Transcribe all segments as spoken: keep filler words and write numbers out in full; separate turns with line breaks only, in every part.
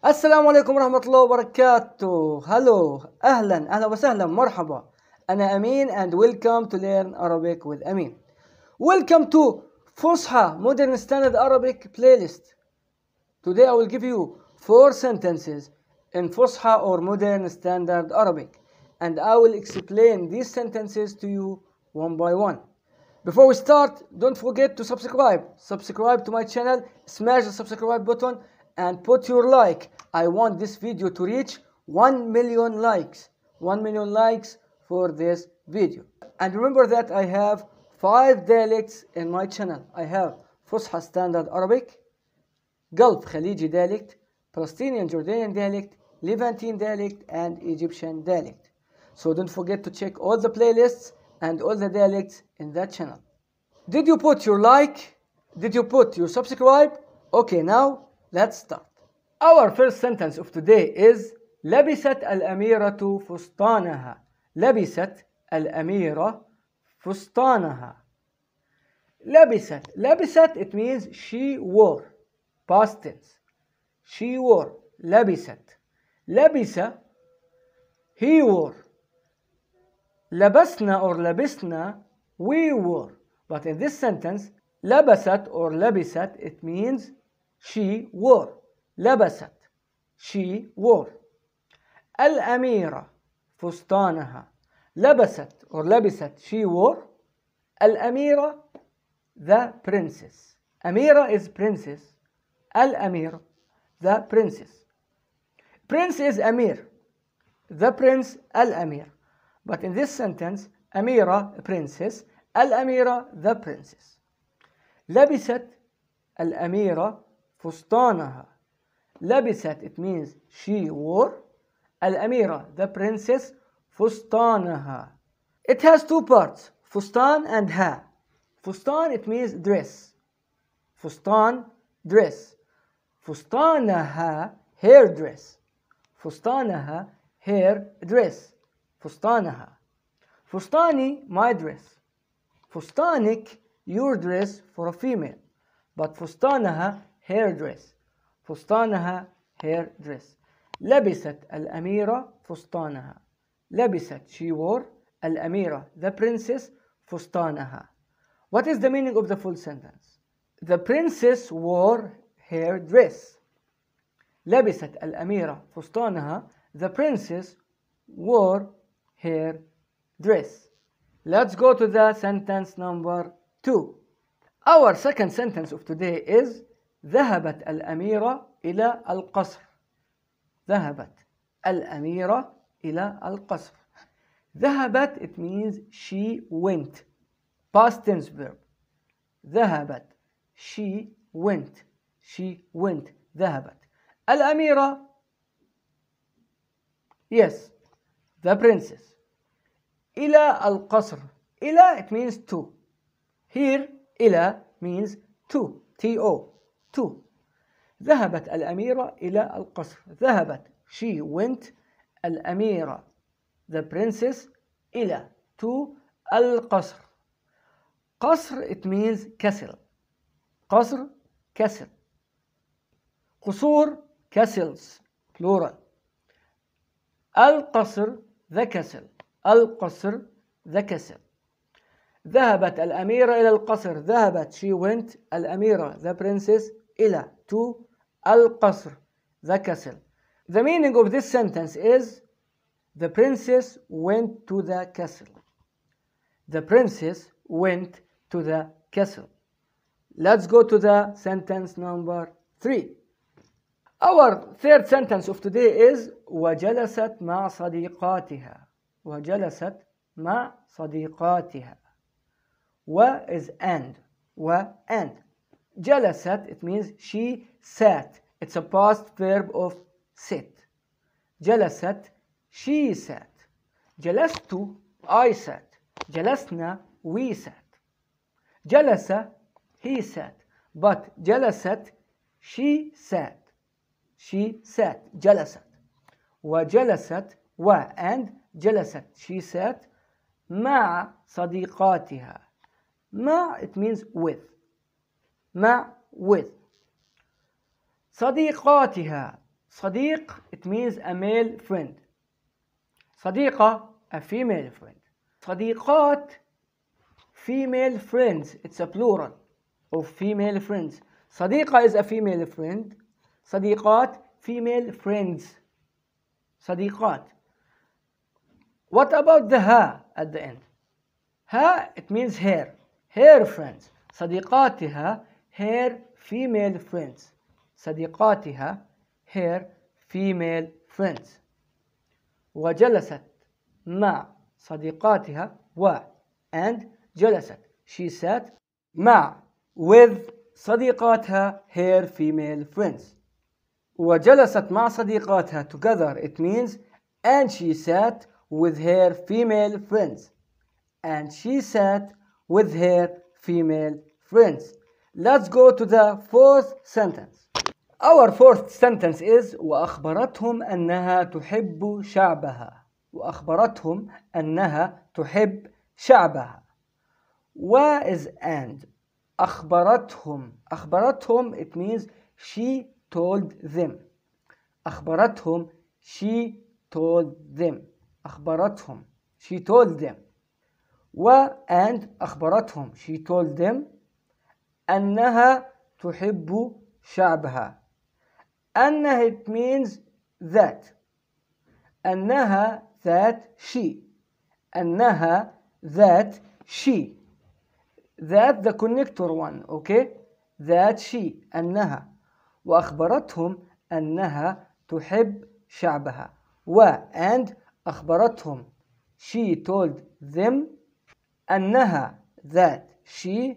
السلام عليكم ورحمة الله وبركاته. Hello, أهلا أهلا وسهلا مرحبا. أنا أمين and welcome to learn Arabic with Amin. Welcome to Fusha Modern Standard Arabic playlist. Today I will give you four sentences in Fusha or Modern Standard Arabic, and I will explain these sentences to you one by one. Before we start, don't forget to subscribe. Subscribe to my channel, smash the subscribe button and put your like. I want this video to reach one million likes. one million likes for this video. And remember that I have five dialects in my channel. I have Fusha Standard Arabic, Gulf Khaliji dialect, Palestinian Jordanian dialect, Levantine dialect, and Egyptian dialect. So don't forget to check all the playlists and all the dialects in that channel. Did you put your like? Did you put your subscribe? Okay, now let's start. Our first sentence of today is لبست الأميرة فستانها. لبست الأميرة فستانها. لبست. لبست, it means she wore. Past tense. She wore. لبست. لبس, he wore. لبسنا or لبسنا, we wore. But in this sentence, لبست or لبست, it means she wore. لبست, she wore. الأميرة فستانها. لبست or لبست, she wore. الأميرة, the princess. أميرة is princess. الأميرة, the princess. Prince is Amir. The prince, Al-Amir. But in this sentence, أميرة, princess. الأميرة, the princess. لبست الأميرة فستانها. لبست, it means she wore. الأميرة, the princess. فستانها. It has two parts, فستان and ها. فستان, it means dress. فستان, dress. فستانها, hair dress. فستانها, hair dress. فستانها. فستاني, my dress. فستانك, your dress for a female. But فستانها, hair dress. فستانها, hair dress. لبست الأميرة فستانها. لبست, she wore. الأميرة, the princess. فستانها. What is the meaning of the full sentence? The princess wore her dress. لبست الأميرة فستانها. The princess wore her dress. Let's go to the sentence number two. Our second sentence of today is ذهبت الأميرة إلى القصر. ذهبت الأميرة إلى القصر. ذهبت, it means she went. Past tense verb. ذهبت, she went. She went. ذهبت. الأميرة, yes, the princess. إلى القصر. إلى, it means to. Here, إلى means to. T O. To. ذهبت الأميرة إلى القصر. ذهبت, she went. الأميرة, the princess. إلى, to. القصر. قصر, it means castle. قصر, castle. قصور, castles, plural. القصر, the castle. القصر, the castle. ذهبت الأميرة إلى القصر. ذهبت, she went. الأميرة, the princess. إلى, to. القصر, the castle. The meaning of this sentence is the princess went to the castle. The princess went to the castle. Let's go to the sentence number three. Our third sentence of today is وجلست مع صديقاتها. وجلست مع صديقاتها. و is and. و and. جلست, it means she sat. It's a past verb of sit. جلست, she sat. جلست, I sat. جلسنا, we sat. جلس, he sat. But جلست, she sat. She sat. جلست. وجلست, و and جلست, she sat. مع صديقاتها. مع, it means with. مع, with. صديقاتها. صديق, it means a male friend. صديقة, a female friend. صديقات, female friends, it's a plural of female friends. صديقة is a female friend. صديقات, female friends. صديقات. What about the ha at the end? Ha, it means her, her friends. صديقاتها, her female friends. صديقاتها, her female friends. وجلست مع صديقاتها و and جلست, she sat مع with صديقاتها, her female friends. وجلست مع صديقاتها, together, it means and she sat with her female friends. And she sat with her female friends. Let's go to the fourth sentence. Our fourth sentence is وأخبرتهم أنها تحب شعبها. وأخبرتهم أنها تحب شعبها. Where is and? أخبرتهم. أخبرتهم, it means she told them. أخبرتهم, she told them. أخبرتهم, she told them. و and أخبرتهم, she told them أنها تحب شعبها. أنها, it means that. أنها, that she. أنها, that she. That the connector one, okay? That she. أنها. وأخبرتهم أنها تحب شعبها. و and أخبرتهم, she told them أنها, that she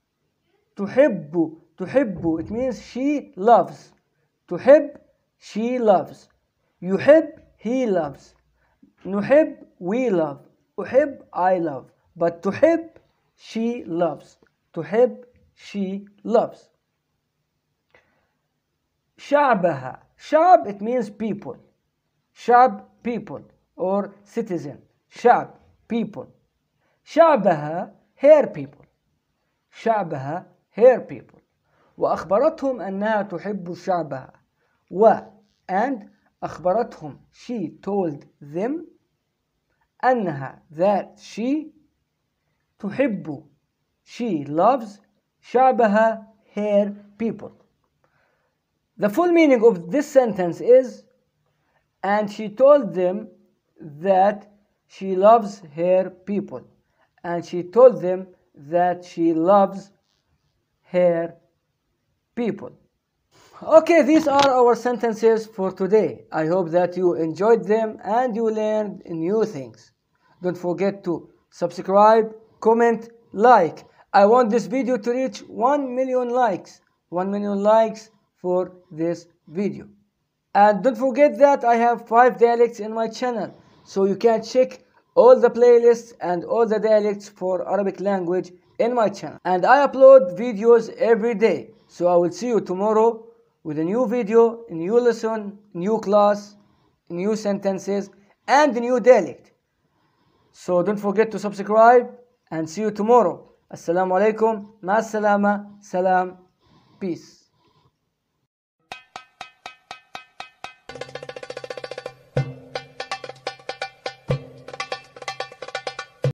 تحب. تحب, it means she loves. تحب, she loves. يحب, he loves. نحب, we love. أحب, I love. But تحب, she loves. تحب, she loves. شعبها. شعب, it means people. شعب, people or citizen. شعب, people. شعبها, her people. شعبها, her people. وأخبرتهم أنها تحب شعبها. و and أخبرتهم, she told them أنها, that she تحب, she loves شعبها, her people. The full meaning of this sentence is and she told them that she loves her people. And she told them that she loves her people. Okay, these are our sentences for today. I hope that you enjoyed them and you learned new things. Don't forget to subscribe, comment, like. I want this video to reach one million likes. one million likes for this video. And don't forget that I have five dialects in my channel, so you can check all the playlists and all the dialects for Arabic language in my channel. And I upload videos every day, so I will see you tomorrow with a new video, a new lesson, new class, new sentences, and a new dialect. So don't forget to subscribe and see you tomorrow. Assalamu alaikum, ma salama, salam, peace.